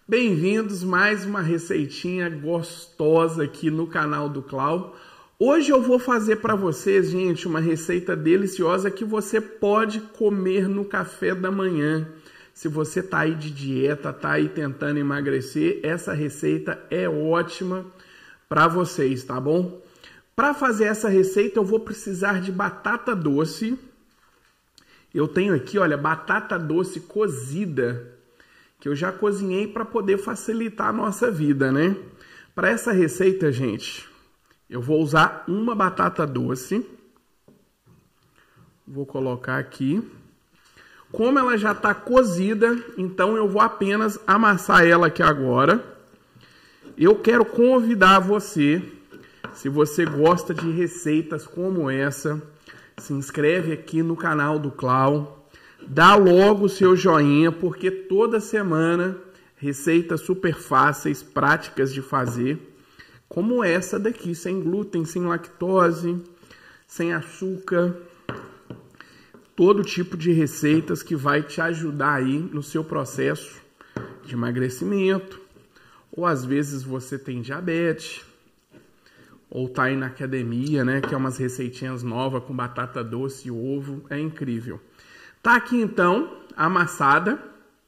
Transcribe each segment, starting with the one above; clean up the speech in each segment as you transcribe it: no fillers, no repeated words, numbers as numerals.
Bem-vindos, mais uma receitinha gostosa aqui no canal do Clau. Hoje eu vou fazer para vocês, gente, uma receita deliciosa que você pode comer no café da manhã. Se você tá aí de dieta, tá aí tentando emagrecer, essa receita é ótima para vocês, tá bom? Para fazer essa receita eu vou precisar de batata doce. Eu tenho aqui, olha, batata doce cozida, que eu já cozinhei para poder facilitar a nossa vida, né? Para essa receita, gente, eu vou usar uma batata doce. Vou colocar aqui. Como ela já está cozida, então eu vou apenas amassar ela aqui agora. Eu quero convidar você, se você gosta de receitas como essa, se inscreve aqui no canal do Clau. Dá logo o seu joinha, porque toda semana receitas super fáceis, práticas de fazer, como essa daqui, sem glúten, sem lactose, sem açúcar, todo tipo de receitas que vai te ajudar aí no seu processo de emagrecimento, ou às vezes você tem diabetes, ou tá aí na academia, né, que é umas receitinhas novas com batata doce e ovo, é incrível. Tá aqui então, amassada,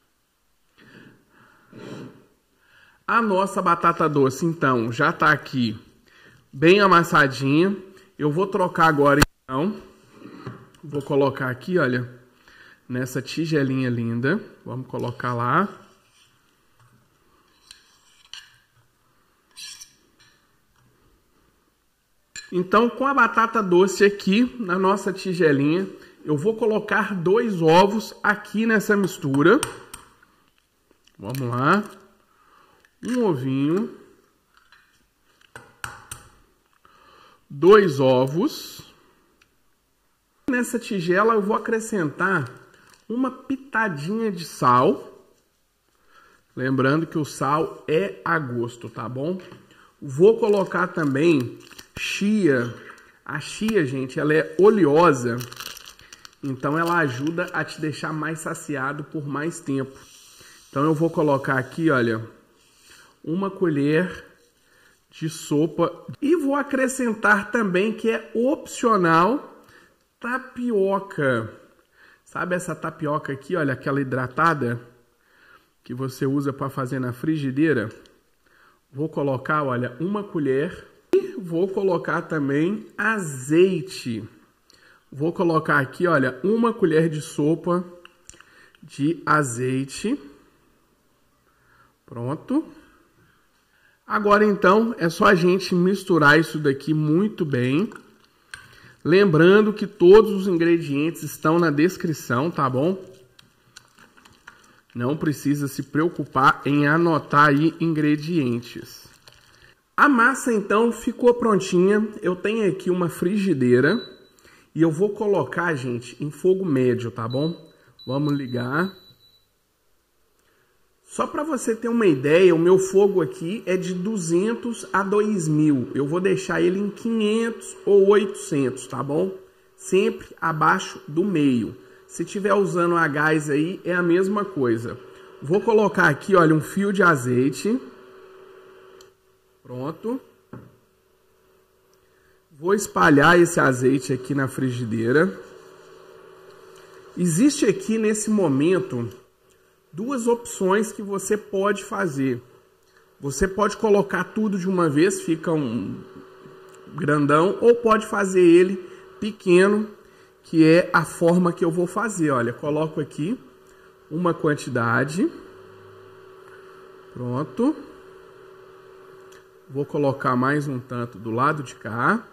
a nossa batata doce então já tá aqui bem amassadinha. Eu vou trocar agora então, vou colocar aqui, olha, nessa tigelinha linda, vamos colocar lá. Então com a batata doce aqui na nossa tigelinha, eu vou colocar 2 ovos aqui nessa mistura. Vamos lá. Um ovinho. 2 ovos. Nessa tigela eu vou acrescentar uma pitadinha de sal. Lembrando que o sal é a gosto, tá bom? Vou colocar também chia. A chia, gente, ela é oleosa. Então ela ajuda a te deixar mais saciado por mais tempo. Então eu vou colocar aqui, olha, 1 colher de sopa. E vou acrescentar também, que é opcional, tapioca. Sabe essa tapioca aqui, olha, aquela hidratada que você usa para fazer na frigideira? Vou colocar, olha, 1 colher. E vou colocar também azeite. Vou colocar aqui, olha, 1 colher de sopa de azeite. Pronto. Agora, então, é só a gente misturar isso daqui muito bem. Lembrando que todos os ingredientes estão na descrição, tá bom? Não precisa se preocupar em anotar aí ingredientes. A massa, então, ficou prontinha. Eu tenho aqui uma frigideira. E eu vou colocar, gente, em fogo médio, tá bom? Vamos ligar. Só para você ter uma ideia, o meu fogo aqui é de 200 a 2000. Eu vou deixar ele em 500 ou 800, tá bom? Sempre abaixo do meio. Se tiver usando a gás aí, é a mesma coisa. Vou colocar aqui, olha, um fio de azeite. Pronto. Vou espalhar esse azeite aqui na frigideira. Existe aqui nesse momento 2 opções que você pode fazer. Você pode colocar tudo de uma vez, fica um grandão, ou pode fazer ele pequeno, que é a forma que eu vou fazer. Olha, coloco aqui uma quantidade. Pronto. Vou colocar mais um tanto do lado de cá.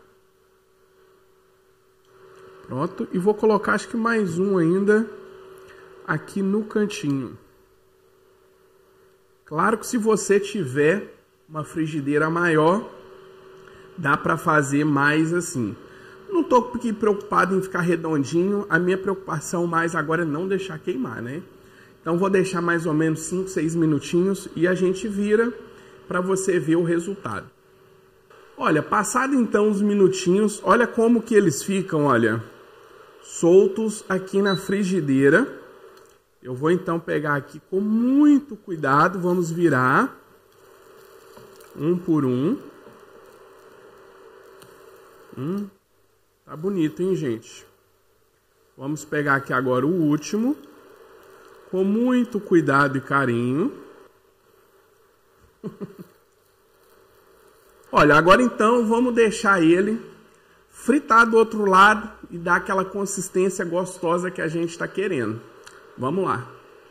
Pronto, e vou colocar acho que mais um ainda aqui no cantinho. Claro que se você tiver uma frigideira maior, dá para fazer mais assim. Não tô aqui preocupado em ficar redondinho, a minha preocupação mais agora é não deixar queimar, né? Então vou deixar mais ou menos 5, 6 minutinhos e a gente vira para você ver o resultado. Olha, passado então uns minutinhos, olha como que eles ficam, olha, soltos aqui na frigideira. Eu vou então pegar aqui com muito cuidado, vamos virar um por um. Tá bonito, hein, gente? Vamos pegar aqui agora o último, com muito cuidado e carinho. Olha, agora então vamos deixar ele fritar do outro lado e dar aquela consistência gostosa que a gente está querendo. Vamos lá.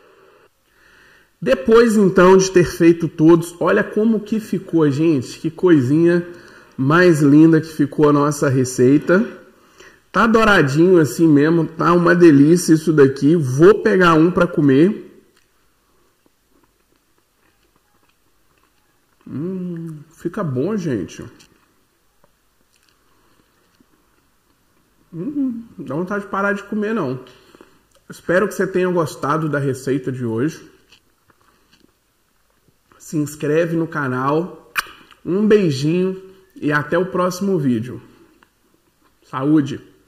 Depois então de ter feito todos, olha como que ficou, gente. Que coisinha mais linda que ficou a nossa receita. Tá douradinho assim mesmo, tá uma delícia isso daqui. Vou pegar um para comer. Fica bom, gente. Não dá vontade de parar de comer, não. Espero que você tenha gostado da receita de hoje. Se inscreve no canal. Um beijinho e até o próximo vídeo. Saúde!